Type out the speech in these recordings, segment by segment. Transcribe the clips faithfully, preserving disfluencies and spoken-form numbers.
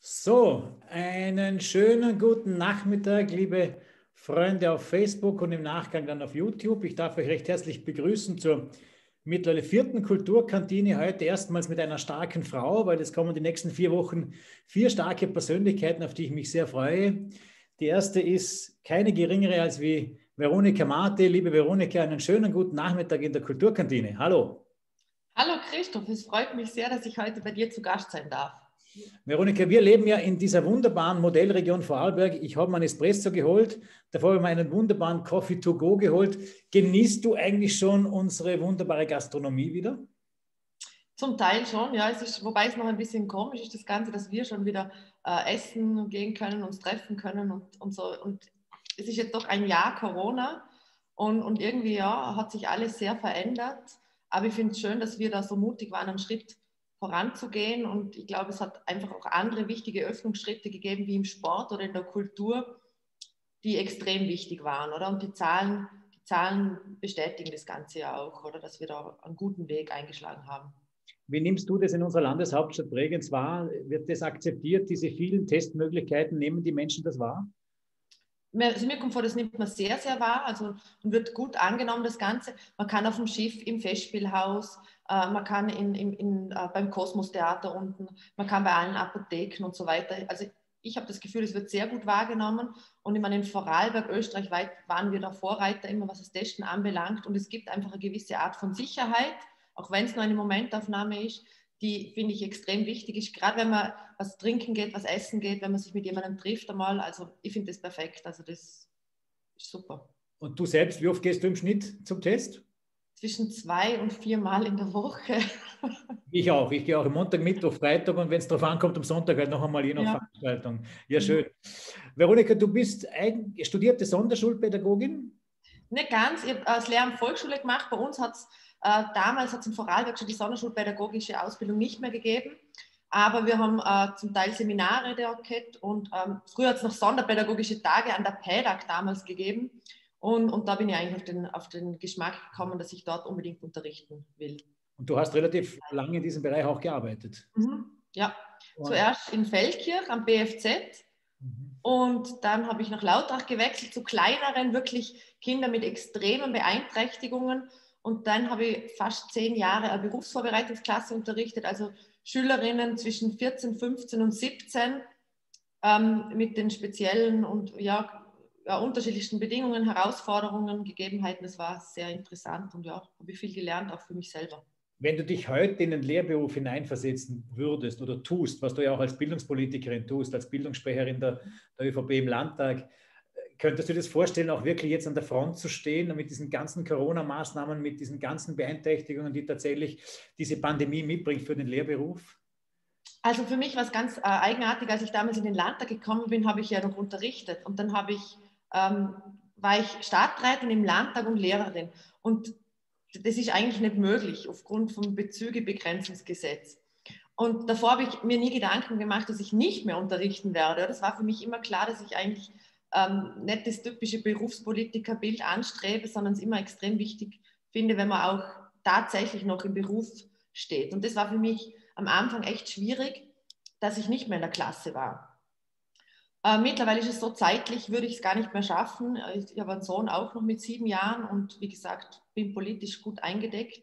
So, einen schönen guten Nachmittag, liebe Freunde auf Facebook und im Nachgang dann auf YouTube. Ich darf euch recht herzlich begrüßen zur mittlerweile vierten Kulturkantine. Heute erstmals mit einer starken Frau, weil es kommen die nächsten vier Wochen vier starke Persönlichkeiten, auf die ich mich sehr freue. Die erste ist keine geringere als wie Veronika Marti. Liebe Veronika, einen schönen guten Nachmittag in der Kulturkantine. Hallo. Hallo Christoph, es freut mich sehr, dass ich heute bei dir zu Gast sein darf. Veronika, wir leben ja in dieser wunderbaren Modellregion Vorarlberg. Ich habe mir einen Espresso geholt, davor habe ich mir einen wunderbaren Coffee to go geholt. Genießt du eigentlich schon unsere wunderbare Gastronomie wieder? Zum Teil schon, ja. Es ist, wobei es noch ein bisschen komisch ist, das Ganze, dass wir schon wieder äh, essen gehen können, uns treffen können und, und so. Und es ist jetzt doch ein Jahr Corona und, und irgendwie ja, hat sich alles sehr verändert. Aber ich finde es schön, dass wir da so mutig waren, einen Schritt voranzugehen. Und ich glaube, es hat einfach auch andere wichtige Öffnungsschritte gegeben, wie im Sport oder in der Kultur, die extrem wichtig waren, oder? Und die Zahlen, die Zahlen bestätigen das Ganze ja auch, oder? Dass wir da einen guten Weg eingeschlagen haben. Wie nimmst du das in unserer Landeshauptstadt Bregenz wahr? Wird das akzeptiert, diese vielen Testmöglichkeiten? Nehmen die Menschen das wahr? Also mir kommt vor, das nimmt man sehr, sehr wahr, also und wird gut angenommen, das Ganze. Man kann auf dem Schiff, im Festspielhaus, äh, man kann in, in, in, äh, beim Kosmos-Theater unten, man kann bei allen Apotheken und so weiter. Also ich habe das Gefühl, es wird sehr gut wahrgenommen und ich meine, in Vorarlberg, österreichweit waren wir da Vorreiter, immer was das Testen anbelangt, und es gibt einfach eine gewisse Art von Sicherheit, auch wenn es nur eine Momentaufnahme ist, die, finde ich, extrem wichtig ist, gerade wenn man was trinken geht, was essen geht, wenn man sich mit jemandem trifft einmal. Also ich finde das perfekt, also das ist super. Und du selbst, wie oft gehst du im Schnitt zum Test? Zwischen zwei und vier Mal in der Woche. Ich auch. Ich gehe auch am Montag, Mittwoch, Freitag und wenn es darauf ankommt, am Sonntag halt noch einmal je nach Ja. Veranstaltung. Ja, schön. Veronika, du bist ein, studierte Sonderschulpädagogin? Nicht ganz. Ich habe das Lehramt Volksschule gemacht. Bei uns hat es äh, damals hat's in Vorarlberg schon die Sonderschulpädagogische Ausbildung nicht mehr gegeben. Aber wir haben äh, zum Teil Seminare dort gehabt und ähm, früher hat es noch sonderpädagogische Tage an der PäDAG damals gegeben. Und, und da bin ich eigentlich auf den, auf den Geschmack gekommen, dass ich dort unbedingt unterrichten will. Und du hast relativ lange in diesem Bereich auch gearbeitet. Mhm. Ja, Und, zuerst in Feldkirch am B F Z mhm. und dann habe ich nach Lautrach gewechselt zu kleineren, wirklich Kindern mit extremen Beeinträchtigungen. Und dann habe ich fast zehn Jahre eine Berufsvorbereitungsklasse unterrichtet, also Schülerinnen zwischen vierzehn, fünfzehn und siebzehn ähm, mit den speziellen und ja, ja, unterschiedlichsten Bedingungen, Herausforderungen, Gegebenheiten. Das war sehr interessant und ja, habe ich viel gelernt, auch für mich selber. Wenn du dich heute in den Lehrberuf hineinversetzen würdest oder tust, was du ja auch als Bildungspolitikerin tust, als Bildungssprecherin der, der ÖVP im Landtag, könntest du dir das vorstellen, auch wirklich jetzt an der Front zu stehen und mit diesen ganzen Corona-Maßnahmen, mit diesen ganzen Beeinträchtigungen, die tatsächlich diese Pandemie mitbringt für den Lehrberuf? Also für mich war es ganz äh, eigenartig, als ich damals in den Landtag gekommen bin, habe ich ja noch unterrichtet und dann habe ich, ähm, war ich Stadträtin im Landtag und Lehrerin, und das ist eigentlich nicht möglich aufgrund vom Bezügebegrenzungsgesetz. Und davor habe ich mir nie Gedanken gemacht, dass ich nicht mehr unterrichten werde. Das war für mich immer klar, dass ich eigentlich ähm, nicht das typische Berufspolitikerbild anstrebe, sondern es immer extrem wichtig finde, wenn man auch tatsächlich noch im Beruf steht. Und das war für mich am Anfang echt schwierig, dass ich nicht mehr in der Klasse war. Äh, mittlerweile ist es so zeitlich, würde ich es gar nicht mehr schaffen. Ich, ich habe einen Sohn auch noch mit sieben Jahren und wie gesagt, bin politisch gut eingedeckt.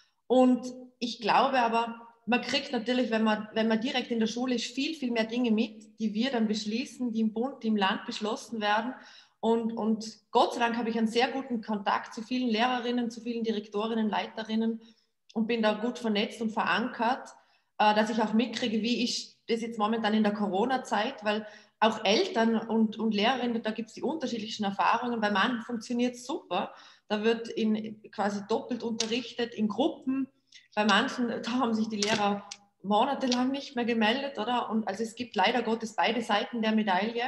Und ich glaube aber, man kriegt natürlich, wenn man, wenn man direkt in der Schule ist, viel, viel mehr Dinge mit, die wir dann beschließen, die im Bund, die im Land beschlossen werden. Und, und Gott sei Dank habe ich einen sehr guten Kontakt zu vielen Lehrerinnen, zu vielen Direktorinnen, Leiterinnen und bin da gut vernetzt und verankert, äh, dass ich auch mitkriege, wie ist das jetzt momentan in der Corona-Zeit, weil auch Eltern und, und Lehrerinnen, da gibt es die unterschiedlichsten Erfahrungen. Bei manchen funktioniert es super. Da wird in, quasi doppelt unterrichtet in Gruppen. Bei manchen, da haben sich die Lehrer monatelang nicht mehr gemeldet, oder? Und also es gibt leider Gottes beide Seiten der Medaille.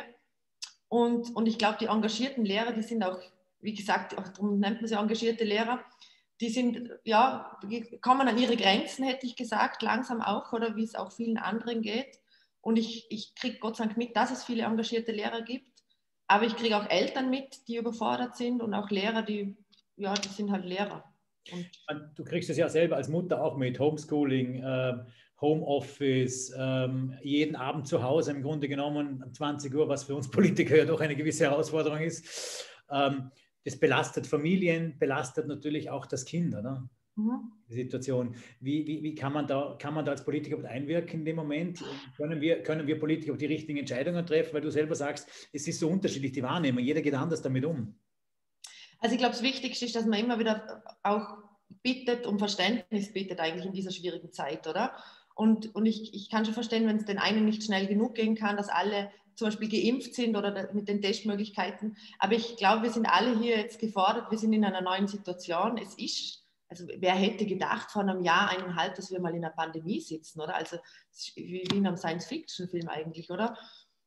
Und, und ich glaube, die engagierten Lehrer, die sind auch, wie gesagt, auch darum nennt man sie engagierte Lehrer, die sind, ja, die kommen an ihre Grenzen, hätte ich gesagt, langsam auch, oder wie es auch vielen anderen geht. Und ich, ich kriege Gott sei Dank mit, dass es viele engagierte Lehrer gibt. Aber ich kriege auch Eltern mit, die überfordert sind, und auch Lehrer, die, ja, die sind halt Lehrer. Und Du kriegst es ja selber als Mutter auch mit, Homeschooling, äh, Homeoffice, ähm, jeden Abend zu Hause, im Grunde genommen um zwanzig Uhr, was für uns Politiker ja doch eine gewisse Herausforderung ist. Ähm, das belastet Familien, belastet natürlich auch das Kind, oder? Mhm. Die Situation. Wie, wie, wie kann man da, kann man da als Politiker einwirken in dem Moment? Können wir, können wir Politiker auch die richtigen Entscheidungen treffen? Weil du selber sagst, es ist so unterschiedlich, die Wahrnehmung. Jeder geht anders damit um. Also ich glaube, das Wichtigste ist, dass man immer wieder auch bittet, um Verständnis bittet eigentlich in dieser schwierigen Zeit, oder? Und, und ich, ich kann schon verstehen, wenn es den einen nicht schnell genug gehen kann, dass alle zum Beispiel geimpft sind oder mit den Testmöglichkeiten. Aber ich glaube, wir sind alle hier jetzt gefordert, wir sind in einer neuen Situation. Es ist, also wer hätte gedacht vor einem Jahr, eineinhalb, dass wir mal in einer Pandemie sitzen, oder? Also wie in einem Science-Fiction-Film eigentlich, oder?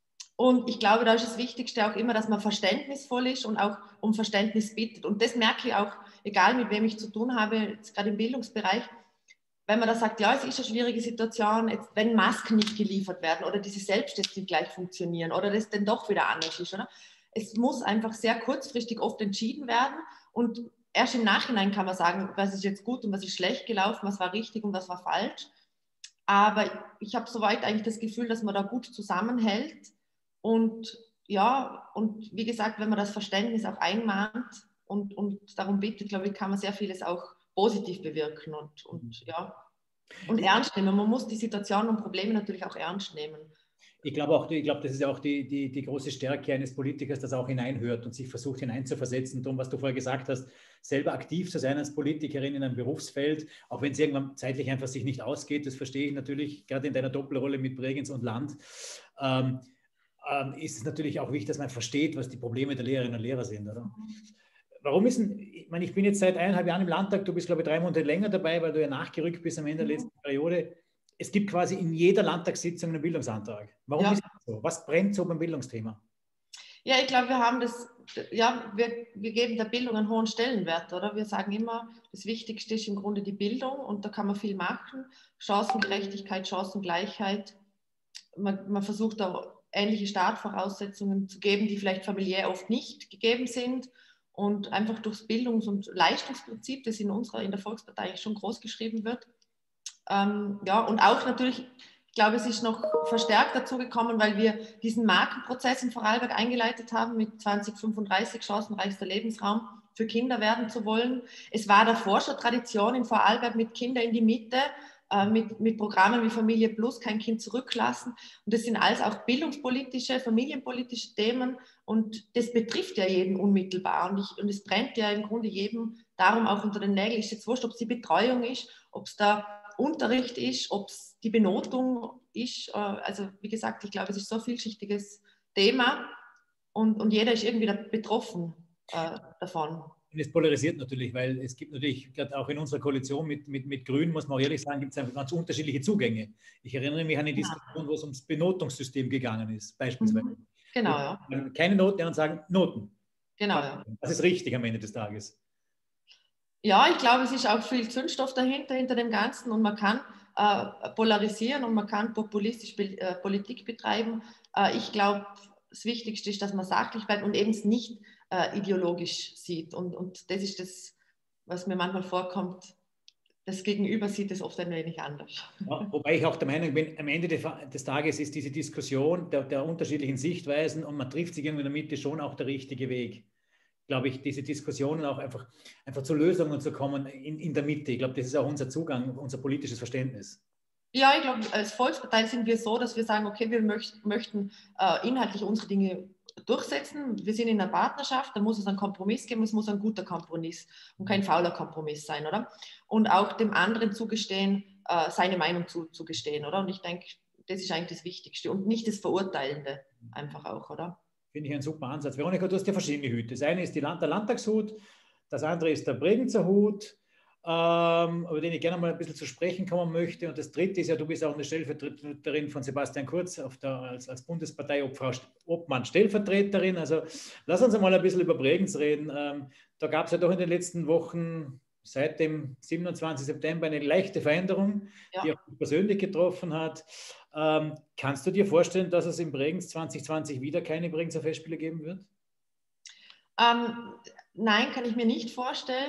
Und ich glaube, da ist das Wichtigste auch immer, dass man verständnisvoll ist und auch um Verständnis bittet. Und das merke ich auch, egal mit wem ich zu tun habe, jetzt gerade im Bildungsbereich, wenn man da sagt, ja, es ist eine schwierige Situation, jetzt, wenn Masken nicht geliefert werden oder diese Selbsttests nicht gleich funktionieren oder das dann doch wieder anders ist, oder? Es muss einfach sehr kurzfristig oft entschieden werden und erst im Nachhinein kann man sagen, was ist jetzt gut und was ist schlecht gelaufen, was war richtig und was war falsch. Aber ich habe soweit eigentlich das Gefühl, dass man da gut zusammenhält. Und ja, und wie gesagt, wenn man das Verständnis auch einmahnt und, und darum bittet, glaube ich, kann man sehr vieles auch positiv bewirken und, und ja, und ernst nehmen. Man muss die Situation und Probleme natürlich auch ernst nehmen. Ich glaube auch, ich glaube, das ist ja auch die, die, die große Stärke eines Politikers, dass er auch hineinhört und sich versucht hineinzuversetzen. Darum, was du vorher gesagt hast, selber aktiv zu sein als Politikerin in einem Berufsfeld, auch wenn es irgendwann zeitlich einfach sich nicht ausgeht, das verstehe ich natürlich, gerade in deiner Doppelrolle mit Bregenz und Land, ähm, ähm, ist es natürlich auch wichtig, dass man versteht, was die Probleme der Lehrerinnen und Lehrer sind, oder? Warum ist denn, ich meine, ich bin jetzt seit eineinhalb Jahren im Landtag, du bist, glaube ich, drei Monate länger dabei, weil du ja nachgerückt bist am Ende der letzten Periode. Es gibt quasi in jeder Landtagssitzung einen Bildungsantrag. Warum Ja. ist das so? Was brennt so beim Bildungsthema? Ja, ich glaube, wir haben das, ja, wir, wir geben der Bildung einen hohen Stellenwert, oder? Wir sagen immer, das Wichtigste ist im Grunde die Bildung und da kann man viel machen. Chancengerechtigkeit, Chancengleichheit. Man, man versucht da ähnliche Startvoraussetzungen zu geben, die vielleicht familiär oft nicht gegeben sind. Und einfach durchs Bildungs- und Leistungsprinzip, das in unserer, in der Volkspartei schon groß geschrieben wird. Ähm, ja, und auch natürlich, ich glaube, es ist noch verstärkt dazu gekommen, weil wir diesen Markenprozess in Vorarlberg eingeleitet haben mit zwanzig fünfunddreißig chancenreichster Lebensraum für Kinder werden zu wollen. Es war davor schon Tradition in Vorarlberg mit Kinder in die Mitte, äh, mit, mit Programmen wie Familie Plus, kein Kind zurücklassen. Und das sind alles auch bildungspolitische, familienpolitische Themen und das betrifft ja jeden unmittelbar. Und, ich, und es brennt ja im Grunde jedem darum auch unter den Nägeln. Ist jetzt wurscht, ob es die Betreuung ist, ob es da Unterricht ist, ob es die Benotung ist. Also wie gesagt, ich glaube, es ist so ein vielschichtiges Thema und, und jeder ist irgendwie da betroffen äh, davon. Und es polarisiert natürlich, weil es gibt natürlich, gerade auch in unserer Koalition mit, mit, mit Grünen, muss man auch ehrlich sagen, gibt es einfach ganz unterschiedliche Zugänge. Ich erinnere mich an eine Diskussion, wo es ums Benotungssystem gegangen ist, beispielsweise. Mhm. Genau, ja. Keine Noten und sagen Noten. Genau, ja. Das ist richtig am Ende des Tages. Ja, ich glaube, es ist auch viel Zündstoff dahinter, hinter dem Ganzen und man kann äh, polarisieren und man kann populistisch äh, Politik betreiben. Äh, ich glaube, das Wichtigste ist, dass man sachlich bleibt und eben es nicht äh, ideologisch sieht. Und, und das ist das, was mir manchmal vorkommt. Das Gegenüber sieht es oft ein wenig anders. Ja, wobei ich auch der Meinung bin, am Ende des Tages ist diese Diskussion der, der unterschiedlichen Sichtweisen und man trifft sich irgendwie in der Mitte schon auch der richtige Weg. Glaube ich, diese Diskussionen auch einfach, einfach zu Lösungen zu kommen in, in der Mitte. Ich glaube, das ist auch unser Zugang, unser politisches Verständnis. Ja, ich glaube, als Volkspartei sind wir so, dass wir sagen, okay, wir möcht, möchten äh, inhaltlich unsere Dinge durchsetzen. Wir sind in einer Partnerschaft, da muss es einen Kompromiss geben, es muss ein guter Kompromiss und kein fauler Kompromiss sein, oder? Und auch dem anderen zugestehen, äh, seine Meinung zu, zugestehen, oder? Und ich denke, das ist eigentlich das Wichtigste und nicht das Verurteilende einfach auch, oder? Finde ich einen super Ansatz. Veronika, du hast ja verschiedene Hüte. Das eine ist die Land der Landtagshut, das andere ist der Bregenzer Hut, ähm, über den ich gerne mal ein bisschen zu sprechen kommen möchte. Und das dritte ist ja, du bist auch eine Stellvertreterin von Sebastian Kurz auf der, als, als Bundespartei-Obmann Stellvertreterin. Also lass uns einmal ein bisschen über Bregenz reden. Ähm, da gab es ja doch in den letzten Wochen seit dem siebenundzwanzigsten September eine leichte Veränderung, ja, die auch mich persönlich getroffen hat. Ähm, kannst du dir vorstellen, dass es im Bregenz zwanzig zwanzig wieder keine Bregenzer Festspiele geben wird? Ähm, nein, kann ich mir nicht vorstellen.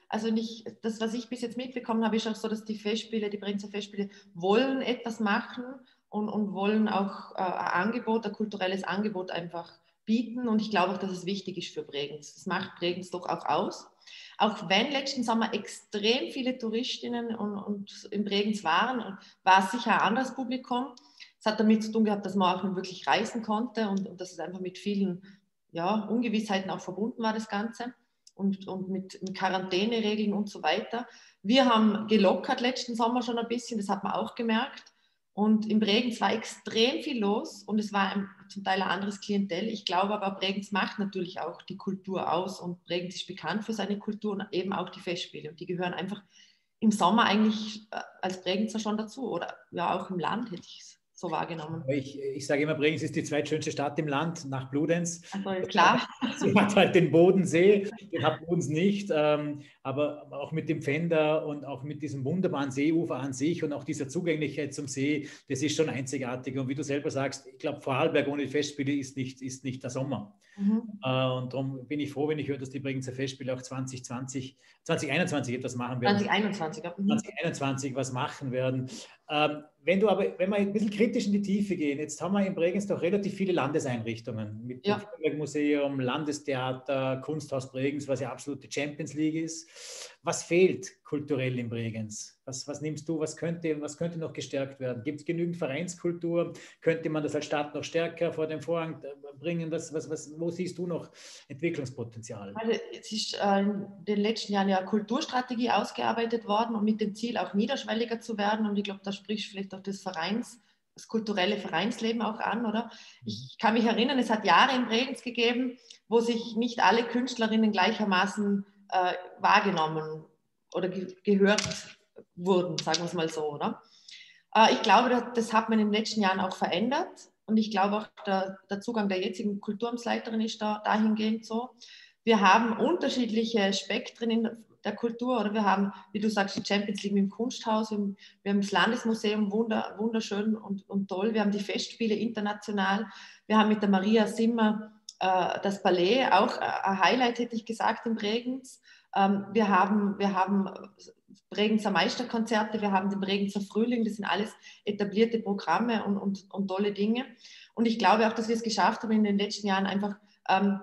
Also nicht, das, was ich bis jetzt mitbekommen habe, ist auch so, dass die Festspiele, die Bregenzer Festspiele wollen etwas machen und, und wollen auch äh, ein Angebot, ein kulturelles Angebot einfach bieten. Und ich glaube auch, dass es wichtig ist für Bregenz. Das macht Bregenz doch auch aus. Auch wenn letzten Sommer extrem viele Touristinnen und, und in Bregenz waren, war es sicher ein anderes Publikum. Es hat damit zu tun gehabt, dass man auch nicht wirklich reisen konnte und, und dass es einfach mit vielen ja, Ungewissheiten auch verbunden war, das Ganze. Und, und mit, mit Quarantäneregeln und so weiter. Wir haben gelockert letzten Sommer schon ein bisschen, das hat man auch gemerkt. Und in Bregenz war extrem viel los und es war ein, zum Teil ein anderes Klientel. Ich glaube aber, Bregenz macht natürlich auch die Kultur aus und Bregenz ist bekannt für seine Kultur und eben auch die Festspiele. Und die gehören einfach im Sommer eigentlich als Bregenzer schon dazu oder ja auch im Land hätte ich es so wahrgenommen. Ich, ich sage immer, Bregenz ist die zweitschönste Stadt im Land nach Bludenz. Also klar. Sie hat halt den Bodensee, den hat uns nicht, ähm, aber auch mit dem Pfänder und auch mit diesem wunderbaren Seeufer an sich und auch dieser Zugänglichkeit zum See, das ist schon einzigartig. Und wie du selber sagst, ich glaube, Vorarlberg ohne die Festspiele ist nicht, ist nicht der Sommer. Mhm. Äh, und darum bin ich froh, wenn ich höre, dass die Bregenzer Festspiele auch zwanzig zwanzig, zwanzig einundzwanzig etwas machen werden. zwanzig einundzwanzig, ja. Mhm. zwanzig einundzwanzig was machen werden. Ähm, wenn du aber, wenn wir ein bisschen kritisch in die Tiefe gehen, jetzt haben wir in Bregenz doch relativ viele Landeseinrichtungen mit ja. dem Feuerwerkmuseum, Landestheater, Kunsthaus Bregenz, was ja absolute Champions League ist. Was fehlt kulturell in Bregenz? Was, was nimmst du, was könnte, was könnte noch gestärkt werden? Gibt es genügend Vereinskultur? Könnte man das als Stadt noch stärker vor den Vorhang bringen? Was, was, was, wo siehst du noch Entwicklungspotenzial? Also es ist äh, in den letzten Jahren ja eine Kulturstrategie ausgearbeitet worden und mit dem Ziel auch niederschwelliger zu werden. Und ich glaube, da spricht vielleicht auch das Vereins, das kulturelle Vereinsleben auch an, oder? Ich kann mich erinnern, es hat Jahre in Bregenz gegeben, wo sich nicht alle Künstlerinnen gleichermaßen äh, wahrgenommen oder ge gehört wurden, sagen wir es mal so, oder? Äh, ich glaube, das, das hat man in den letzten Jahren auch verändert. Und ich glaube auch, der, der Zugang der jetzigen Kulturamtsleiterin ist da dahingehend so. Wir haben unterschiedliche Spektren in der Kultur, oder wir haben, wie du sagst, die Champions League im Kunsthaus, wir haben, wir haben das Landesmuseum, wunder, wunderschön und, und toll, wir haben die Festspiele international, wir haben mit der Maria Simmer äh, das Ballet, auch ein Highlight, hätte ich gesagt, in Bregenz. Ähm, wir haben, wir haben Bregenzer Meisterkonzerte, wir haben den Bregenzer Frühling, das sind alles etablierte Programme und, und, und tolle Dinge. Und ich glaube auch, dass wir es geschafft haben, in den letzten Jahren einfach ähm,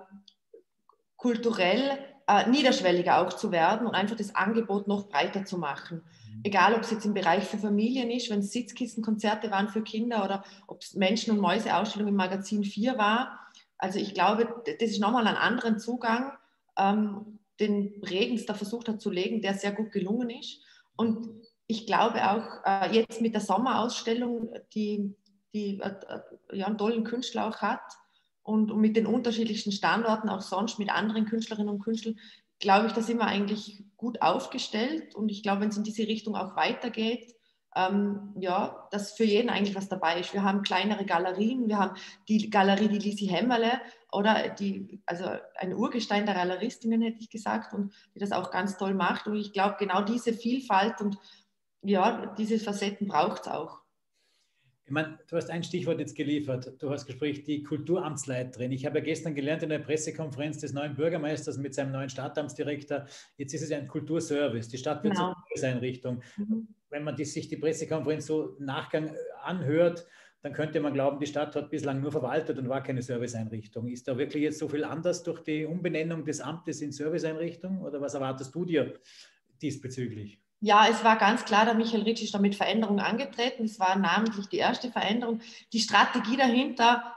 kulturell äh, niederschwelliger auch zu werden und einfach das Angebot noch breiter zu machen. Egal, ob es jetzt im Bereich für Familien ist, wenn es Sitzkissenkonzerte waren für Kinder oder ob es Menschen- und Mäuse-Ausstellung im Magazin vier war. Also ich glaube, das ist nochmal ein anderen Zugang, ähm, den Bregenz da versucht hat zu legen, der sehr gut gelungen ist. Und ich glaube auch äh, jetzt mit der Sommerausstellung, die, die äh, ja, einen tollen Künstler auch hat und, und mit den unterschiedlichsten Standorten, auch sonst mit anderen Künstlerinnen und Künstlern, glaube ich, da sind wir eigentlich gut aufgestellt. Und ich glaube, wenn es in diese Richtung auch weitergeht, ähm, ja, dass für jeden eigentlich was dabei ist. Wir haben kleinere Galerien, wir haben die Galerie, die Lisi Hämmerle, oder die, also ein Urgestein der Galeristinnen, hätte ich gesagt, und die das auch ganz toll macht. Und ich glaube, genau diese Vielfalt und ja, diese Facetten braucht es auch. Ich meine, du hast ein Stichwort jetzt geliefert. Du hast gesprochen, die Kulturamtsleiterin. Ich habe ja gestern gelernt in der Pressekonferenz des neuen Bürgermeisters mit seinem neuen Stadtamtsdirektor, jetzt ist es ein Kulturservice. Die Stadt wird genau. so eine Serviceeinrichtung. Mhm. Wenn man die, sich die Pressekonferenz so im Nachgang anhört, dann könnte man glauben, die Stadt hat bislang nur verwaltet und war keine Serviceeinrichtung. Ist da wirklich jetzt so viel anders durch die Umbenennung des Amtes in Serviceeinrichtung? Oder was erwartest du dir diesbezüglich? Ja, es war ganz klar, der Michael Ritsch ist da mit Veränderungen angetreten. Es war namentlich die erste Veränderung. Die Strategie dahinter,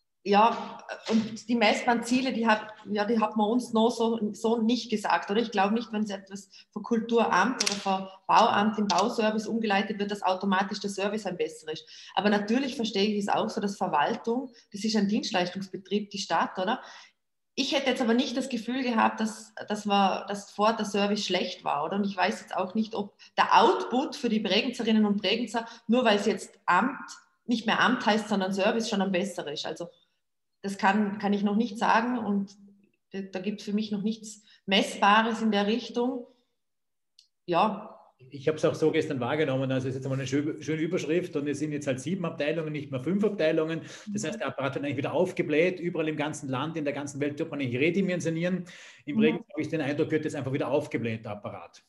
ja, und die messbaren Ziele, die hat, ja, die hat man uns noch so, so nicht gesagt. Oder ich glaube nicht, wenn es etwas von Kulturamt oder von Bauamt in Bauservice umgeleitet wird, dass automatisch der Service ein besser ist. Aber natürlich verstehe ich es auch so, dass Verwaltung, das ist ein Dienstleistungsbetrieb, die Stadt, oder? Ich hätte jetzt aber nicht das Gefühl gehabt, dass, dass, wir, dass vor der Service schlecht war, oder? Und ich weiß jetzt auch nicht, ob der Output für die Bregenzerinnen und Bregenzer, nur weil es jetzt Amt, nicht mehr Amt heißt, sondern Service, schon ein besserer ist. Also das kann, kann ich noch nicht sagen und da gibt es für mich noch nichts Messbares in der Richtung. Ja, Ich habe es auch so gestern wahrgenommen, also es ist jetzt mal eine schöne Überschrift und es sind jetzt halt sieben Abteilungen, nicht mehr fünf Abteilungen. Das heißt, der Apparat wird eigentlich wieder aufgebläht, überall im ganzen Land, in der ganzen Welt tut man nicht redimensionieren. Im Mhm. Bregenz habe ich den Eindruck, wird jetzt einfach wieder aufgebläht, der Apparat.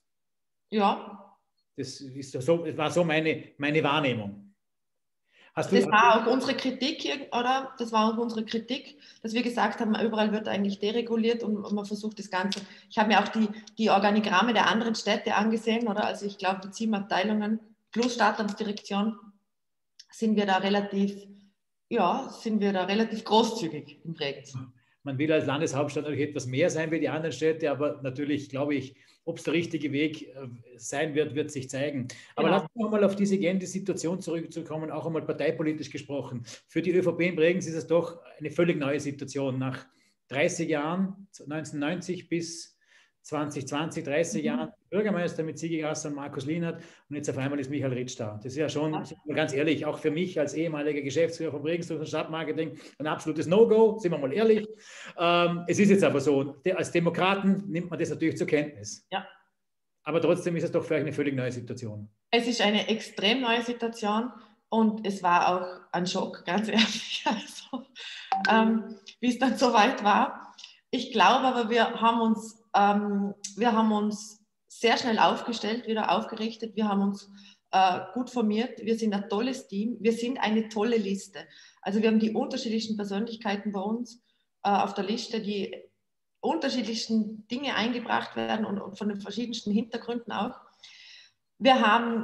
Ja. Das ist so, war so meine, meine Wahrnehmung. Hast du, das war auch unsere Kritik, oder? Das war auch unsere Kritik, dass wir gesagt haben, überall wird eigentlich dereguliert und man versucht das Ganze. Ich habe mir auch die, die Organigramme der anderen Städte angesehen, oder? Also ich glaube, die sieben Abteilungen plus Stadtamtsdirektion sind wir da relativ, ja, sind wir da relativ großzügig im Bregenz. Man will als Landeshauptstadt natürlich etwas mehr sein wie die anderen Städte, aber natürlich glaube ich, ob es der richtige Weg sein wird, wird sich zeigen. Aber genau. Lass uns noch mal auf diese gähnte Situation zurückzukommen, auch einmal parteipolitisch gesprochen. Für die ÖVP in Bregenz ist es doch eine völlig neue Situation. Nach dreißig Jahren, neunzehnhundertneunzig bis zwanzig zwanzig, dreißig mhm. Jahren Bürgermeister mit Sigi Grasser und Markus Lienert und jetzt auf einmal ist Michael Ritsch da. Das ist ja schon, ja. ganz ehrlich, auch für mich als ehemaliger Geschäftsführer von Bregenz und Stadtmarketing ein absolutes No-Go, sind wir mal ehrlich. Ähm, es ist jetzt aber so, als Demokraten nimmt man das natürlich zur Kenntnis. Ja. Aber trotzdem ist es doch für euch eine völlig neue Situation. Es ist eine extrem neue Situation und es war auch ein Schock, ganz ehrlich, also, ähm, wie es dann soweit war. Ich glaube aber, wir haben uns Ähm, wir haben uns sehr schnell aufgestellt, wieder aufgerichtet. Wir haben uns äh, gut formiert. Wir sind ein tolles Team. Wir sind eine tolle Liste. Also wir haben die unterschiedlichsten Persönlichkeiten bei uns äh, auf der Liste, die unterschiedlichsten Dinge eingebracht werden und, und von den verschiedensten Hintergründen auch. Wir haben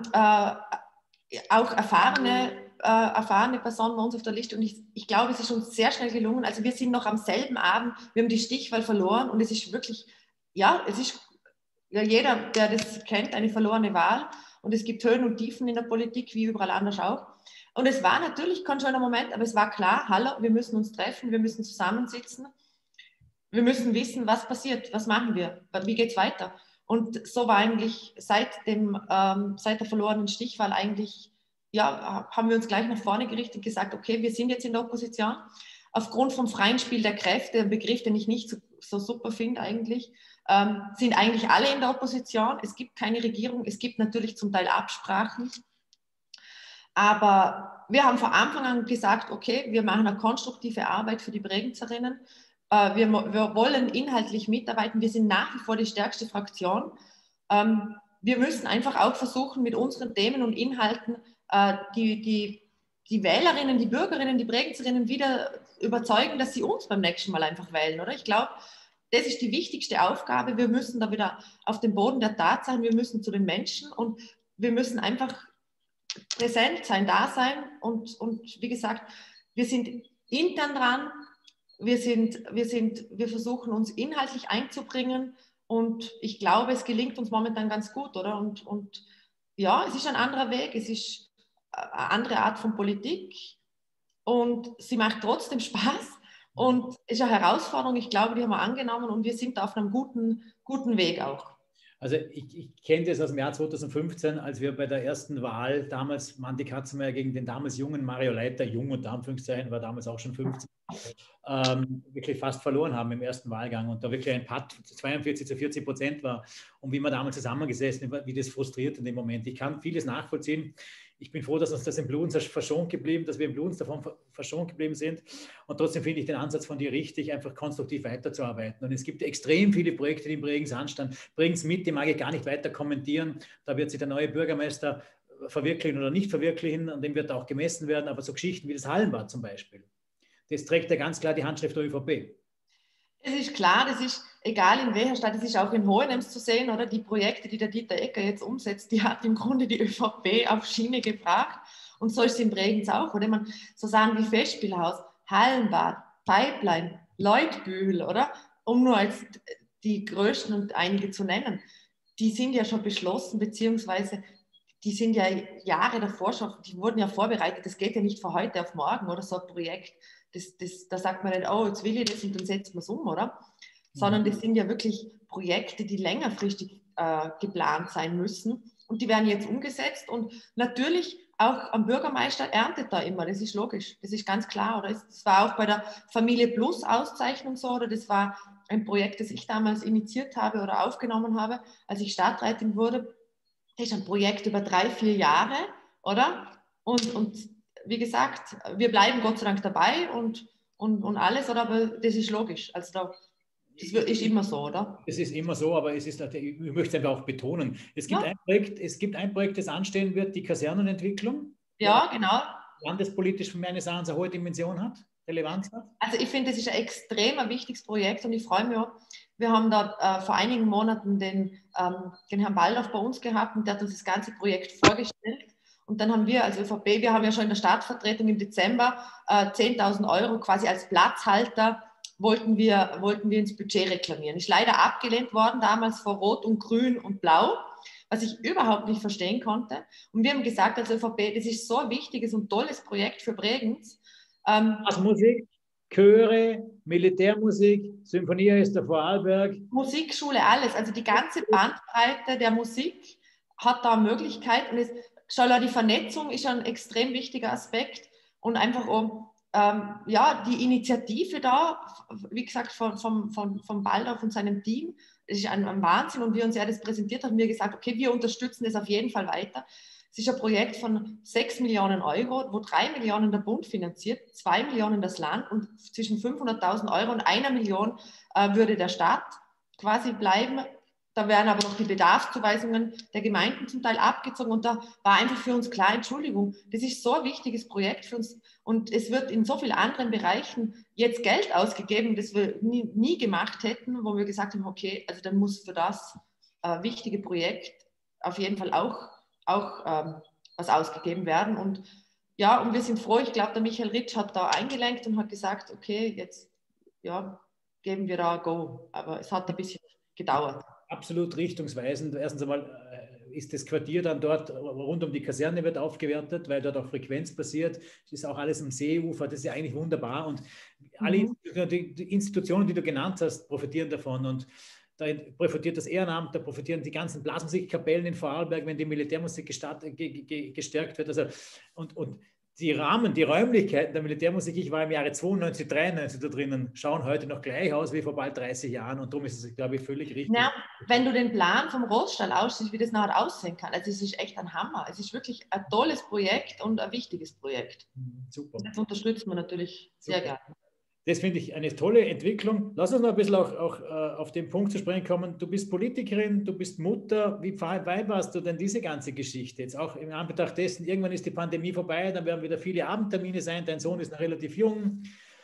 äh, auch erfahrene, äh, erfahrene Personen bei uns auf der Liste und ich, ich glaube, es ist uns sehr schnell gelungen. Also wir sind noch am selben Abend, wir haben die Stichwahl verloren und es ist wirklich ja, es ist ja jeder, der das kennt, eine verlorene Wahl und es gibt Höhen und Tiefen in der Politik, wie überall anders auch. Und es war natürlich kein schöner Moment, aber es war klar, hallo, wir müssen uns treffen, wir müssen zusammensitzen, wir müssen wissen, was passiert, was machen wir, wie geht es weiter. Und so war eigentlich seit, dem, ähm, seit der verlorenen Stichwahl eigentlich, ja, haben wir uns gleich nach vorne gerichtet und gesagt, okay, wir sind jetzt in der Opposition. Aufgrund vom freien Spiel der Kräfte, ein Begriff, den ich nicht so, so super finde eigentlich, ähm, sind eigentlich alle in der Opposition. Es gibt keine Regierung, es gibt natürlich zum Teil Absprachen. Aber wir haben von Anfang an gesagt, okay, wir machen eine konstruktive Arbeit für die Bregenzerinnen. Äh, wir, wir wollen inhaltlich mitarbeiten. Wir sind nach wie vor die stärkste Fraktion. Ähm, wir müssen einfach auch versuchen, mit unseren Themen und Inhalten äh, die, die, die Wählerinnen, die Bürgerinnen, die Bregenzerinnen wieder überzeugen, dass sie uns beim nächsten Mal einfach wählen, oder? Ich glaube, das ist die wichtigste Aufgabe. Wir müssen da wieder auf dem Boden der Tatsachen, wir müssen zu den Menschen und wir müssen einfach präsent sein, da sein und, und wie gesagt, wir sind intern dran, wir, sind, wir, sind, wir versuchen uns inhaltlich einzubringen und ich glaube, es gelingt uns momentan ganz gut, oder? Und, und ja, es ist ein anderer Weg, es ist eine andere Art von Politik und sie macht trotzdem Spaß. Und es ist eine Herausforderung, ich glaube, die haben wir angenommen und wir sind auf einem guten, guten Weg auch. Also ich, ich kenne das aus dem Jahr zweitausendfünfzehn, als wir bei der ersten Wahl damals Mandy Katzenmeier gegen den damals jungen Mario Leiter, jung unter Anführungszeichen, war damals auch schon fünfzehn, ähm, wirklich fast verloren haben im ersten Wahlgang und da wirklich ein Patt zweiundvierzig zu vierzig Prozent war und wie wir damals zusammengesessen, wie das frustriert in dem Moment. Ich kann vieles nachvollziehen. Ich bin froh, dass uns das im Blut verschont geblieben, dass wir im Blut davon verschont geblieben sind. Und trotzdem finde ich den Ansatz von dir richtig, einfach konstruktiv weiterzuarbeiten. Und es gibt extrem viele Projekte, die im Bregenz anstanden. Bregenz mit, die mag ich gar nicht weiter kommentieren. Da wird sich der neue Bürgermeister verwirklichen oder nicht verwirklichen. An dem wird auch gemessen werden. Aber so Geschichten wie das Hallenbad zum Beispiel, das trägt ja ganz klar die Handschrift der ÖVP. Es ist klar, das ist egal in welcher Stadt, es ist auch in Hohenems zu sehen, oder die Projekte, die der Dieter Ecker jetzt umsetzt, die hat im Grunde die ÖVP auf Schiene gebracht und so ist es in Bregenz auch, oder man so Sachen wie Festspielhaus, Hallenbad, Pipeline, Leutbühl, oder um nur als die größten und einige zu nennen, die sind ja schon beschlossen, beziehungsweise die sind ja Jahre davor schon, die wurden ja vorbereitet, das geht ja nicht von heute auf morgen, oder so ein Projekt. Das, das, da sagt man nicht, oh, jetzt will ich das und dann setzt man es um, oder? Sondern das sind ja wirklich Projekte, die längerfristig äh, geplant sein müssen und die werden jetzt umgesetzt und natürlich auch am Bürgermeister erntet da immer, das ist logisch, das ist ganz klar, oder? Das war auch bei der Familie Plus Auszeichnung so, oder das war ein Projekt, das ich damals initiiert habe oder aufgenommen habe, als ich Stadträtin wurde das ist ein Projekt über drei, vier Jahre, oder? Und, und wie gesagt, wir bleiben Gott sei Dank dabei und, und, und alles, oder? Aber das ist logisch. Also da, das ist immer so, oder? Es ist immer so, aber es ist, ich möchte es einfach auch betonen. Es gibt Ja, ein Projekt, es gibt ein Projekt, das anstehen wird, die Kasernenentwicklung, der ja, genau. landespolitisch meines Erachtens eine hohe Dimension hat, Relevanz hat. Also ich finde, das ist ein extrem ein wichtiges Projekt und ich freue mich auch. Wir haben da äh, vor einigen Monaten den, ähm, den Herrn Baldauf bei uns gehabt und der hat uns das ganze Projekt vorgestellt. Und dann haben wir als ÖVP, wir haben ja schon in der Stadtvertretung im Dezember äh, zehntausend Euro quasi als Platzhalter wollten wir, wollten wir ins Budget reklamieren. Ist leider abgelehnt worden, damals vor Rot und Grün und Blau, was ich überhaupt nicht verstehen konnte. Und wir haben gesagt als ÖVP, das ist so ein wichtiges und tolles Projekt für Bregenz. Ähm, Musik, Chöre, Militärmusik, Symphonieorchester Vorarlberg. Musikschule, alles. Also die ganze Bandbreite der Musik hat da Möglichkeit. Und es, schon die Vernetzung ist ein extrem wichtiger Aspekt. Und einfach um, ähm, ja, die Initiative da, wie gesagt, von, von, von, von Baldauf und seinem Team, das ist ein, ein Wahnsinn. Und wie uns er das präsentiert hat, haben wir gesagt, okay, wir unterstützen das auf jeden Fall weiter. Es ist ein Projekt von sechs Millionen Euro, wo drei Millionen der Bund finanziert, zwei Millionen das Land und zwischen fünfhunderttausend Euro und einer Million äh, würde der Staat quasi bleiben. Da werden aber noch die Bedarfszuweisungen der Gemeinden zum Teil abgezogen und da war einfach für uns klar, Entschuldigung, das ist so ein wichtiges Projekt für uns und es wird in so vielen anderen Bereichen jetzt Geld ausgegeben, das wir nie, nie gemacht hätten, wo wir gesagt haben, okay, also dann muss für das äh, wichtige Projekt auf jeden Fall auch auch ähm, was ausgegeben werden. Und ja, und wir sind froh, ich glaube, der Michael Ritsch hat da eingelenkt und hat gesagt, okay, jetzt ja, geben wir da Go. Aber es hat ein bisschen gedauert. Absolut richtungsweisend. Erstens einmal ist das Quartier dann dort rund um die Kaserne wird aufgewertet, weil dort auch Frequenz passiert. Das ist auch alles am Seeufer, das ist ja eigentlich wunderbar. Und alle mhm. die Institutionen, die du genannt hast, profitieren davon. Und da profitiert das Ehrenamt, da profitieren die ganzen Blasmusikkapellen in Vorarlberg, wenn die Militärmusik gestärkt wird. Also, und, und die Rahmen, die Räumlichkeiten der Militärmusik, ich war im Jahre zweiundneunzig, dreiundneunzig da drinnen, schauen heute noch gleich aus wie vor bald dreißig Jahren und darum ist es, glaube ich, völlig richtig. Ja, wenn du den Plan vom Roststall aussiehst, wie das nachher aussehen kann, also es ist echt ein Hammer. Es ist wirklich ein tolles Projekt und ein wichtiges Projekt. Super. Das unterstützen wir natürlich Super. sehr gerne. Das finde ich eine tolle Entwicklung. Lass uns noch ein bisschen auch, auch uh, auf den Punkt zu sprechen kommen. Du bist Politikerin, du bist Mutter. Wie weit warst du denn diese ganze Geschichte? Jetzt auch im Anbetracht dessen, irgendwann ist die Pandemie vorbei, dann werden wieder viele Abendtermine sein. Dein Sohn ist noch relativ jung.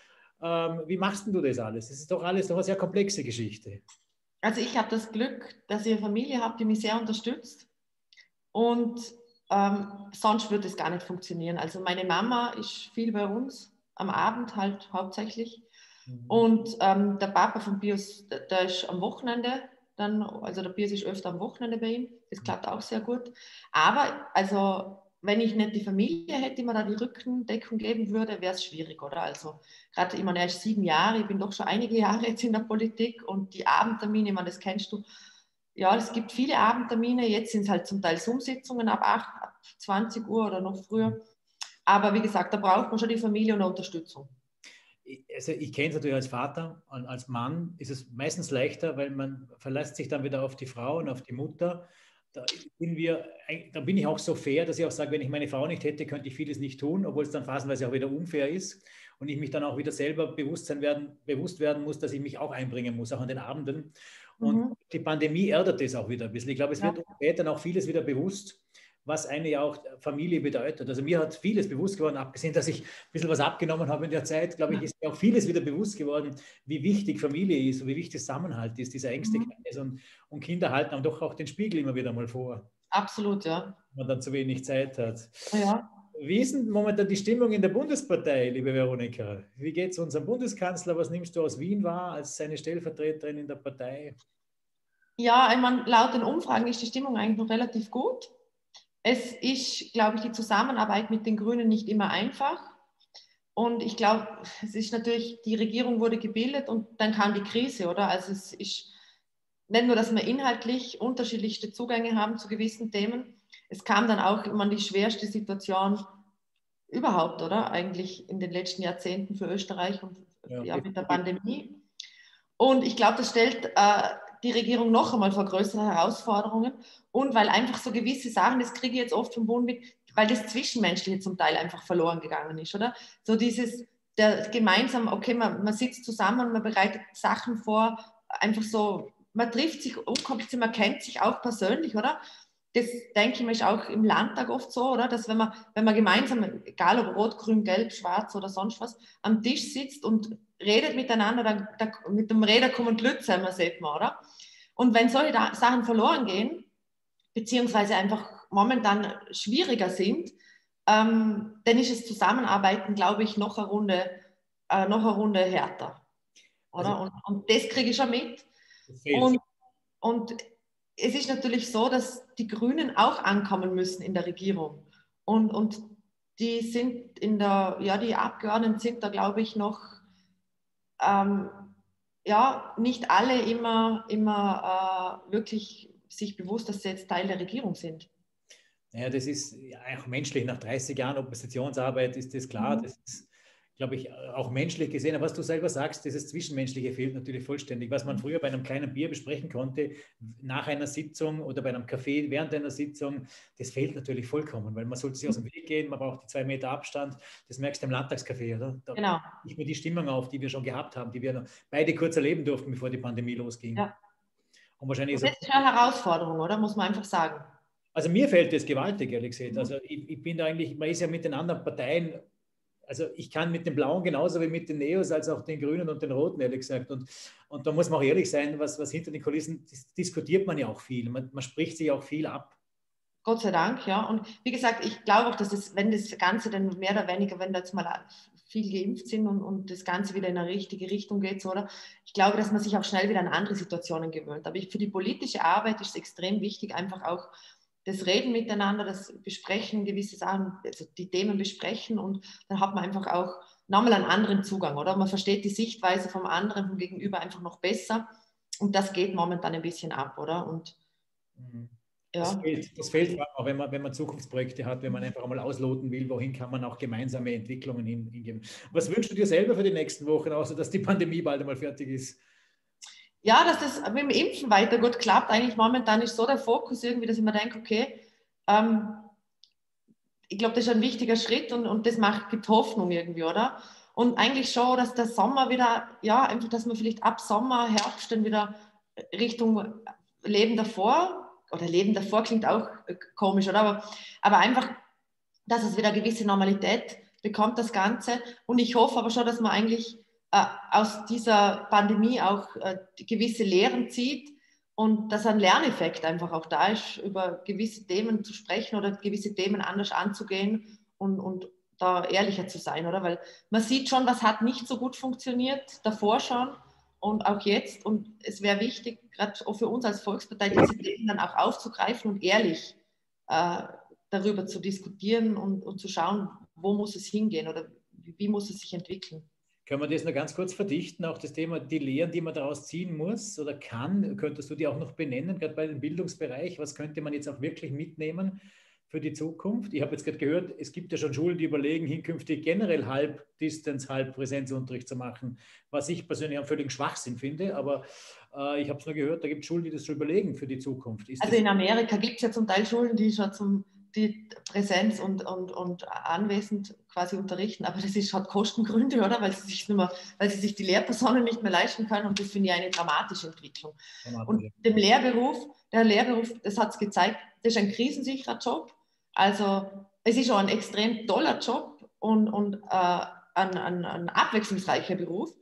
Ähm, wie machst du das alles? Das ist doch alles doch eine sehr komplexe Geschichte. Also ich habe das Glück, dass ich eine Familie habe, die mich sehr unterstützt. Und ähm, sonst würde es gar nicht funktionieren. Also meine Mama ist viel bei uns. Am Abend halt hauptsächlich. Mhm. Und ähm, der Papa von Bios, der, der ist am Wochenende dann, also der Bios ist öfter am Wochenende bei ihm. Das klappt auch sehr gut. Aber also, wenn ich nicht die Familie hätte, die mir da die Rückendeckung geben würde, wäre es schwierig, oder? Also gerade, ich meine, er ist sieben Jahre, ich bin doch schon einige Jahre jetzt in der Politik und die Abendtermine, ich meine, das kennst du. Ja, es gibt viele Abendtermine, jetzt sind es halt zum Teil Zoom-Sitzungen ab acht, ab zwanzig Uhr oder noch früher. Aber wie gesagt, da braucht man schon die Familie und Unterstützung. Also ich kenne es natürlich als Vater, als Mann ist es meistens leichter, weil man verlässt sich dann wieder auf die Frau und auf die Mutter. Da bin, wir, da bin ich auch so fair, dass ich auch sage, wenn ich meine Frau nicht hätte, könnte ich vieles nicht tun, obwohl es dann phasenweise auch wieder unfair ist und ich mich dann auch wieder selber bewusst, sein werden, bewusst werden muss, dass ich mich auch einbringen muss, auch an den Abenden. Und mhm. die Pandemie erdet das auch wieder ein bisschen. Ich glaube, es wird ja. uns später auch vieles wieder bewusst, was eine ja auch Familie bedeutet. Also mir hat vieles bewusst geworden, abgesehen, dass ich ein bisschen was abgenommen habe in der Zeit, glaube ich, ist mir auch vieles wieder bewusst geworden, wie wichtig Familie ist und wie wichtig Zusammenhalt ist, dieser engste mhm. Kreis. Und, und Kinder halten dann doch auch den Spiegel immer wieder mal vor. Absolut, ja. Wenn man dann zu wenig Zeit hat. Ja. Wie ist denn momentan die Stimmung in der Bundespartei, liebe Veronika? Wie geht es unserem Bundeskanzler? Was nimmst du aus Wien wahr als seine Stellvertreterin in der Partei? Ja, ich meine, laut den Umfragen ist die Stimmung eigentlich noch relativ gut. Es ist, glaube ich, die Zusammenarbeit mit den Grünen nicht immer einfach. Und ich glaube, es ist natürlich, die Regierung wurde gebildet und dann kam die Krise, oder? Also es ist nicht nur, dass wir inhaltlich unterschiedlichste Zugänge haben zu gewissen Themen, es kam dann auch immer die schwerste Situation überhaupt, oder? Eigentlich in den letzten Jahrzehnten für Österreich und ja, ja, mit der Pandemie. Und ich glaube, das stellt äh, die Regierung noch einmal vor größere Herausforderungen und weil einfach so gewisse Sachen, das kriege ich jetzt oft vom Bund mit, weil das Zwischenmenschliche zum Teil einfach verloren gegangen ist, oder? So dieses, der gemeinsam, okay, man, man sitzt zusammen, man bereitet Sachen vor, einfach so, man trifft sich unkompliziert, man kennt sich auch persönlich, oder? Das, denke ich mir, ist auch im Landtag oft so, oder? Dass wenn man, wenn man gemeinsam, egal ob rot, grün, gelb, schwarz oder sonst was, am Tisch sitzt und redet miteinander, dann, dann mit dem Räder kommen die Leute zusammen, sieht man, oder? Und wenn solche Sachen verloren gehen, beziehungsweise einfach momentan schwieriger sind, ähm, dann ist das Zusammenarbeiten, glaube ich, noch eine Runde, äh, noch eine Runde härter. Oder? Also, Und, und das kriege ich schon mit. das fehlt. Und, und es ist natürlich so, dass die Grünen auch ankommen müssen in der Regierung. Und, und die sind in der, ja, die Abgeordneten sind da, glaube ich, noch ähm, ja, nicht alle immer, immer äh, wirklich sich bewusst, dass sie jetzt Teil der Regierung sind. Ja, das ist ja auch menschlich. Nach dreißig Jahren Oppositionsarbeit ist das klar. Mhm. Das ist, glaube ich, auch menschlich gesehen. Aber was du selber sagst, dieses Zwischenmenschliche fehlt natürlich vollständig. Was man früher bei einem kleinen Bier besprechen konnte, nach einer Sitzung oder bei einem Kaffee während einer Sitzung, das fehlt natürlich vollkommen, weil man sollte sich aus dem Weg gehen, man braucht die zwei Meter Abstand. Das merkst du im Landtagscafé, oder? Da Genau. nicht mehr die Stimmung auf, die wir schon gehabt haben, die wir noch beide kurz erleben durften, bevor die Pandemie losging. Ja. Und wahrscheinlich Und ist das ist eine Herausforderung, oder? Muss man einfach sagen. Also mir fällt das gewaltig, ehrlich gesagt. Also ich, ich bin da eigentlich, man ist ja mit den anderen Parteien, also ich kann mit den Blauen genauso wie mit den Neos als auch den Grünen und den Roten, ehrlich gesagt. Und, und da muss man auch ehrlich sein, was, was hinter den Kulissen dis diskutiert man ja auch viel. Man, man spricht sich auch viel ab. Gott sei Dank, ja. Und wie gesagt, ich glaube auch, dass es, wenn das Ganze dann mehr oder weniger, wenn da jetzt mal viel geimpft sind und, und das Ganze wieder in eine richtige Richtung geht, so, oder? Ich glaube, dass man sich auch schnell wieder an andere Situationen gewöhnt. Aber ich, für die politische Arbeit ist es extrem wichtig, einfach auch das Reden miteinander, das Besprechen, gewisse Sachen, also die Themen besprechen und dann hat man einfach auch nochmal einen anderen Zugang, oder? Man versteht die Sichtweise vom anderen, vom Gegenüber einfach noch besser und das geht momentan ein bisschen ab, oder? Und Mhm. ja. Das fehlt, das fehlt vor allem auch, wenn man, wenn man Zukunftsprojekte hat, wenn man einfach einmal ausloten will, wohin kann man auch gemeinsame Entwicklungen hin, hingeben. Was wünschst du dir selber für die nächsten Wochen, außer dass die Pandemie bald einmal fertig ist? Ja, dass das mit dem Impfen weiter gut klappt. Eigentlich momentan ist so der Fokus irgendwie, dass ich mir denke, okay, ähm, ich glaube, das ist ein wichtiger Schritt und, und das macht, gibt Hoffnung irgendwie, oder? Und eigentlich schon, dass der Sommer wieder, ja, einfach, dass man vielleicht ab Sommer, Herbst dann wieder Richtung Leben davor, oder Leben davor klingt auch komisch, oder? Aber, aber einfach, dass es wieder eine gewisse Normalität bekommt, das Ganze. Und ich hoffe aber schon, dass man eigentlich äh, aus dieser Pandemie auch äh, gewisse Lehren zieht und dass ein Lerneffekt einfach auch da ist, über gewisse Themen zu sprechen oder gewisse Themen anders anzugehen und, und da ehrlicher zu sein, oder? Weil man sieht schon, was hat nicht so gut funktioniert, davor schon und auch jetzt. Und es wäre wichtig, gerade auch für uns als Volkspartei, diese Themen dann auch aufzugreifen und ehrlich äh, darüber zu diskutieren und, und zu schauen, wo muss es hingehen oder wie, wie muss es sich entwickeln. Können wir das noch ganz kurz verdichten, auch das Thema, die Lehren, die man daraus ziehen muss oder kann, könntest du die auch noch benennen, gerade bei dem Bildungsbereich, was könnte man jetzt auch wirklich mitnehmen für die Zukunft? Ich habe jetzt gerade gehört, es gibt ja schon Schulen, die überlegen, hinkünftig generell halb Distanz, halb Präsenzunterricht zu machen, was ich persönlich einen völligen Schwachsinn finde, aber äh, ich habe es nur gehört, da gibt es Schulen, die das schon überlegen für die Zukunft. Ist also in Amerika gibt es ja zum Teil Schulen, die schon zum die Präsenz und, und, und anwesend quasi unterrichten, aber das ist, hat Kostengründe, oder? Weil sie, sich nicht mehr, weil sie sich die Lehrpersonen nicht mehr leisten können und das finde ich eine dramatische Entwicklung. Und dem Lehrberuf, der Lehrberuf, das hat es gezeigt, das ist ein krisensicherer Job, also es ist auch ein extrem toller Job und, und äh, ein, ein, ein abwechslungsreicher Beruf.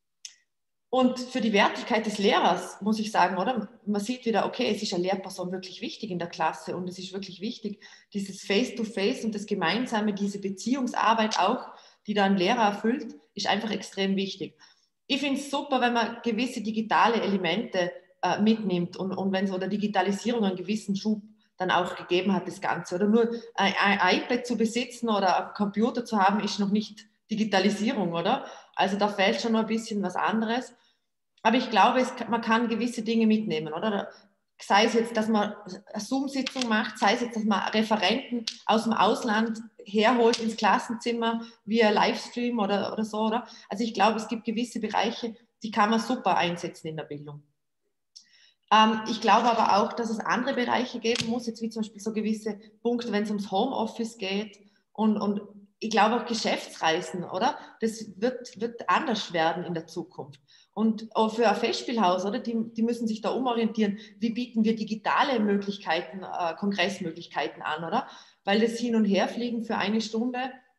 Und für die Wertigkeit des Lehrers muss ich sagen, oder? Man sieht wieder, okay, es ist eine Lehrperson wirklich wichtig in der Klasse und es ist wirklich wichtig, dieses Face-to-Face und das Gemeinsame, diese Beziehungsarbeit auch, die da ein Lehrer erfüllt, ist einfach extrem wichtig. Ich finde es super, wenn man gewisse digitale Elemente äh, mitnimmt und, und wenn so der Digitalisierung einen gewissen Schub dann auch gegeben hat, das Ganze. Oder nur ein, ein iPad zu besitzen oder einen Computer zu haben, ist noch nicht Digitalisierung, oder? Also da fehlt schon noch ein bisschen was anderes. Aber ich glaube, es, man kann gewisse Dinge mitnehmen, oder? Sei es jetzt, dass man eine Zoom-Sitzung macht, sei es jetzt, dass man Referenten aus dem Ausland herholt ins Klassenzimmer via Livestream oder, oder so, oder? Also ich glaube, es gibt gewisse Bereiche, die kann man super einsetzen in der Bildung. Ähm, ich glaube aber auch, dass es andere Bereiche geben muss, jetzt wie zum Beispiel so gewisse Punkte, wenn es ums Homeoffice geht und, und ich glaube auch Geschäftsreisen, oder? Das wird, wird anders werden in der Zukunft. Und auch für ein Festspielhaus, oder? Die, die müssen sich da umorientieren. Wie bieten wir digitale Möglichkeiten, äh, Kongressmöglichkeiten an, oder? Weil das Hin- und Herfliegen für eine Stunde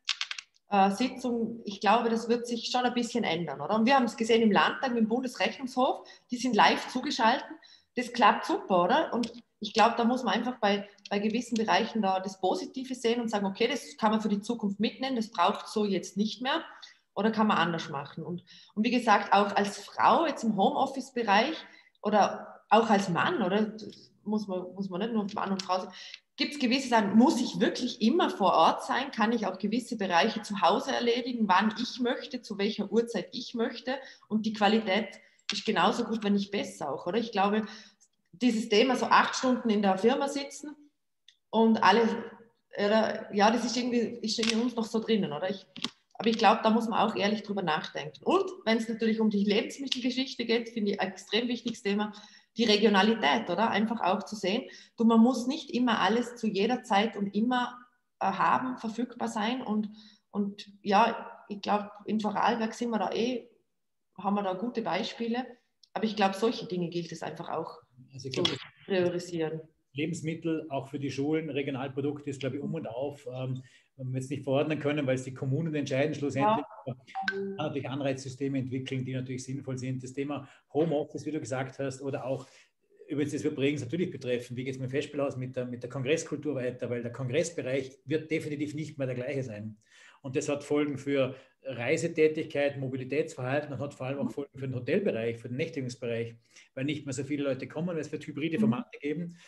äh, Sitzung, ich glaube, das wird sich schon ein bisschen ändern, oder? Und wir haben es gesehen im Landtag, im Bundesrechnungshof, die sind live zugeschaltet. Das klappt super, oder? Und ich glaube, da muss man einfach bei, bei gewissen Bereichen da das Positive sehen und sagen, okay, das kann man für die Zukunft mitnehmen, das braucht so jetzt nicht mehr oder kann man anders machen. Und, und wie gesagt, auch als Frau jetzt im Homeoffice-Bereich oder auch als Mann, oder? Das muss man, muss man nicht nur Mann und Frau sein. Gibt es gewisse Sachen, muss ich wirklich immer vor Ort sein? Kann ich auch gewisse Bereiche zu Hause erledigen, wann ich möchte, zu welcher Uhrzeit ich möchte? Und die Qualität ist genauso gut, wenn nicht besser auch, oder? Ich glaube, dieses Thema, so acht Stunden in der Firma sitzen und alle, oder, ja, das ist irgendwie, ist in uns noch so drinnen, oder? Ich, aber ich glaube, da muss man auch ehrlich drüber nachdenken. Und wenn es natürlich um die Lebensmittelgeschichte geht, finde ich ein extrem wichtiges Thema, die Regionalität, oder? Einfach auch zu sehen, du, man muss nicht immer alles zu jeder Zeit und immer äh, haben, verfügbar sein. Und, und ja, ich glaube, in Vorarlberg sind wir da eh, haben wir da gute Beispiele. Aber ich glaube, solche Dinge gilt es einfach auch Also ich zu glaube, priorisieren. Lebensmittel auch für die Schulen, Regionalprodukte ist, glaube ich, um und auf. Ähm, wenn wir jetzt nicht verordnen können, weil es die Kommunen entscheiden schlussendlich. Ja. Man kann natürlich Anreizsysteme entwickeln, die natürlich sinnvoll sind. Das Thema Homeoffice, wie du gesagt hast, oder auch, übrigens, das wird Bregenz natürlich betreffen, wie geht es mit dem Festspielhaus, mit der, mit der Kongresskultur weiter, weil der Kongressbereich wird definitiv nicht mehr der gleiche sein. Und das hat Folgen für Reisetätigkeit, Mobilitätsverhalten und hat vor allem auch Folgen für den Hotelbereich, für den Nächtigungsbereich, weil nicht mehr so viele Leute kommen, es wird hybride Formate geben.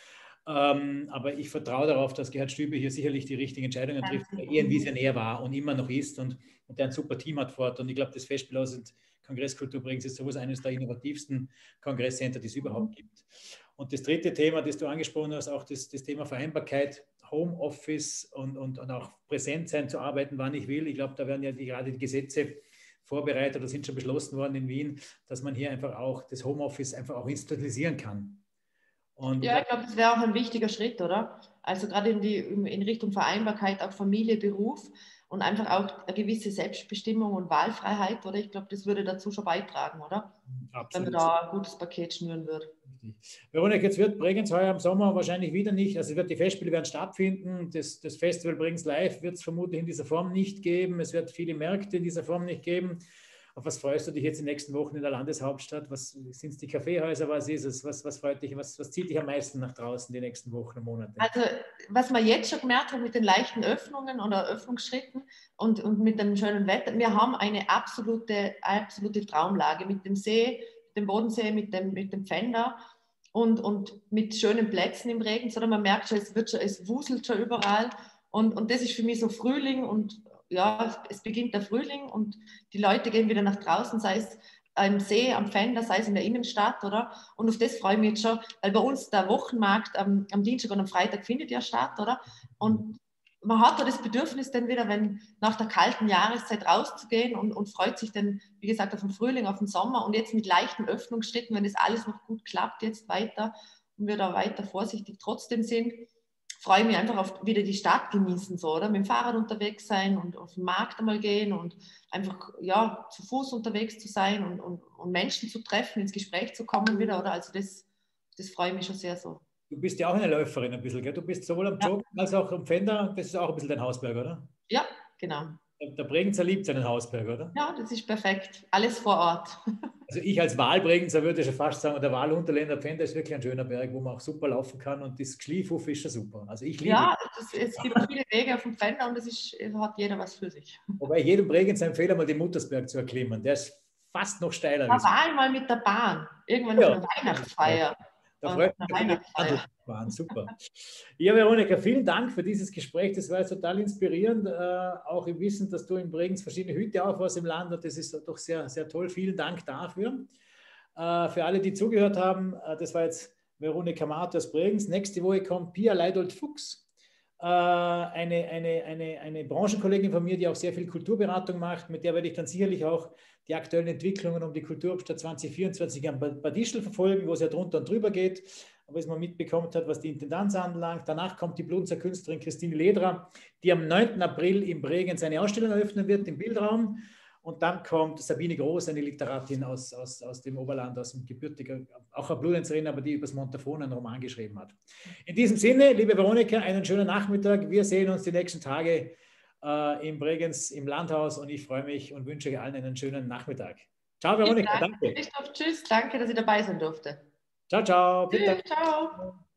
Ähm, aber ich vertraue darauf, dass Gerhard Stübe hier sicherlich die richtigen Entscheidungen trifft, weil er ein Visionär war und immer noch ist und, und der ein super Team hat fort. Und ich glaube, das Festspielhaus und Kongresskultur Bregenz ist sowas eines der innovativsten Kongresscenter, die es überhaupt gibt. Und das dritte Thema, das du angesprochen hast, auch das, das Thema Vereinbarkeit, Homeoffice und, und, und auch präsent sein zu arbeiten, wann ich will. Ich glaube, da werden ja die, gerade die Gesetze vorbereitet oder sind schon beschlossen worden in Wien, dass man hier einfach auch das Homeoffice einfach auch institutionalisieren kann. Und Ja, ich glaube, das wäre auch ein wichtiger Schritt, oder? Also gerade in, die, in Richtung Vereinbarkeit, auch Familie, Beruf und einfach auch eine gewisse Selbstbestimmung und Wahlfreiheit, oder? Ich glaube, das würde dazu schon beitragen, oder? Wenn man absolut. da ein gutes Paket schnüren würde. Veronika, jetzt wird Bregenz heuer im Sommer wahrscheinlich wieder nicht, also wird, die Festspiele werden stattfinden, das, das Festival Bregenz Live wird es vermutlich in dieser Form nicht geben, es wird viele Märkte in dieser Form nicht geben. Auf was freust du dich jetzt in den nächsten Wochen in der Landeshauptstadt? Was sind es, die Kaffeehäuser? Was ist es? Was, was freut dich? Was, was zieht dich am meisten nach draußen die nächsten Wochen und Monate? Also, was man jetzt schon gemerkt hat mit den leichten Öffnungen oder Öffnungsschritten und, und mit dem schönen Wetter, wir haben eine absolute, absolute Traumlage mit dem See, dem Bodensee, mit dem, mit dem Pfänder und, und mit schönen Plätzen im Regen, sondern man merkt schon, es, wird schon, es wuselt schon überall. Und, und das ist für mich so Frühling und ja, es beginnt der Frühling und die Leute gehen wieder nach draußen, sei es am See, am Pfänder, sei es in der Innenstadt, oder? Und auf das freue ich mich jetzt schon, weil bei uns der Wochenmarkt am, am Dienstag und am Freitag findet ja statt, oder? Und man hat da das Bedürfnis dann wieder, wenn nach der kalten Jahreszeit rauszugehen und, und freut sich dann, wie gesagt, auf den Frühling, auf den Sommer und jetzt mit leichten Öffnungsschritten, wenn das alles noch gut klappt, jetzt weiter und wir da weiter vorsichtig trotzdem sind, freue ich mich einfach auf wieder die Stadt genießen, so, oder? Mit dem Fahrrad unterwegs sein und auf den Markt einmal gehen und einfach, ja, zu Fuß unterwegs zu sein und, und, und Menschen zu treffen, ins Gespräch zu kommen wieder, oder? Also das, das freue ich mich schon sehr so. Du bist ja auch eine Läuferin ein bisschen, gell? Du bist sowohl am Ja, Joggen als auch am Pfänder, das ist auch ein bisschen dein Hausberg, oder? ja, genau. Der, der Bregenzer liebt seinen Hausberg, oder? Ja, das ist perfekt. Alles vor Ort. Also ich als Wahlbregenzer würde schon fast sagen, der Wahlunterländer Pfänder ist wirklich ein schöner Berg, wo man auch super laufen kann und das Geschliefhof ist schon super. Also ich liebe Ja, das, es gibt viele Wege auf dem Pfänder und das ist, hat jeder was für sich. Wobei ich jedem Bregenzer empfehle, mal den Muttersberg zu erklimmen. Der ist fast noch steiler. Da war einmal mit der Bahn, irgendwann auf Ja, einer Weihnachtsfeier. da Und auf freut einer mich, Weihnachtsfeier. waren super. Ja, Veronika, vielen Dank für dieses Gespräch. Das war jetzt total inspirierend, äh, auch im Wissen, dass du in Bregenz verschiedene Hüte aufhast im Land und das ist doch sehr, sehr toll. Vielen Dank dafür. Äh, für alle, die zugehört haben, äh, das war jetzt Veronika Marth aus Bregenz. Nächste Woche kommt Pia Leidold-Fuchs äh, eine, eine, eine, eine Branchenkollegin von mir, die auch sehr viel Kulturberatung macht, mit der werde ich dann sicherlich auch die aktuellen Entwicklungen um die Kulturhauptstadt zwanzig vierundzwanzig am Bad Ischl verfolgen, wo es ja drunter und drüber geht, was man mitbekommen hat, was die Intendanz anlangt. Danach kommt die Bludenzer Künstlerin Christine Ledra, die am neunten April in Bregenz eine Ausstellung eröffnen wird im Bildraum. Und dann kommt Sabine Groß, eine Literatin aus, aus, aus dem Oberland, aus dem gebürtigen, auch eine Bludenzerin, aber die über das Montafon einen Roman geschrieben hat. In diesem Sinne, liebe Veronika, einen schönen Nachmittag. Wir sehen uns die nächsten Tage äh, in Bregenz im Landhaus und ich freue mich und wünsche euch allen einen schönen Nachmittag. Ciao, Veronika, danke. Christoph, tschüss, danke, dass ich dabei sein durfte. Ciao, ciao. Tschüss, ciao.